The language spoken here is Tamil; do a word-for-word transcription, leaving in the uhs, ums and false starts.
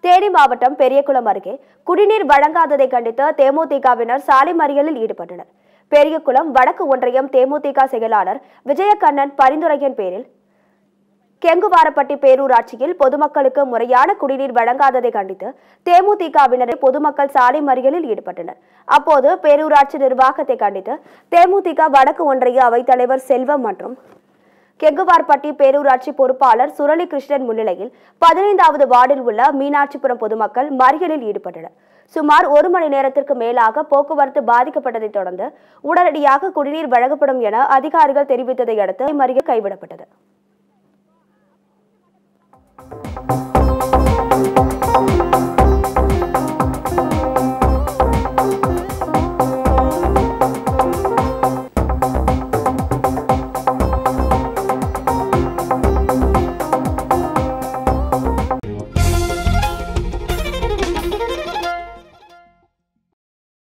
தேனி மாவட்டம் பெரியகுளம் அருகே குடிநீர் வழங்காததை கண்டித்து தேமுதிகவினர் சாலை மறியலில் ஈடுபட்டனர். பெரியகுளம் வடக்கு ஒன்றியம் தேமுதிக செயலாளர் விஜயகண்ணன் பரிந்துரையின் பேரில் கெங்குவாரப்பட்டி பேரூராட்சியில் பொதுமக்களுக்கு முறையான குடிநீர் வழங்காததை கண்டித்து தேமுதிகவினர் பொதுமக்கள் சாலை மறியலில் ஈடுபட்டனர். அப்போது பேரூராட்சி நிர்வாகத்தை கண்டித்து தேமுதிக வடக்கு ஒன்றிய அவைத்தலைவர் செல்வம் மற்றும் கெங்குவார்பட்டி பேரூராட்சி பொறுப்பாளர் சுரளி கிருஷ்ணன் முன்னிலையில் பதினைந்தாவது வார்டில் உள்ள மீனாட்சிபுரம் பொதுமக்கள் மறியலில் ஈடுபட்டனர். சுமார் ஒரு மணி நேரத்திற்கு மேலாக போக்குவரத்து பாதிக்கப்பட்டதை தொடர்ந்து உடனடியாக குடிநீர் வழங்கப்படும் என அதிகாரிகள் தெரிவித்ததை அடுத்து மறியல் கைவிடப்பட்டது.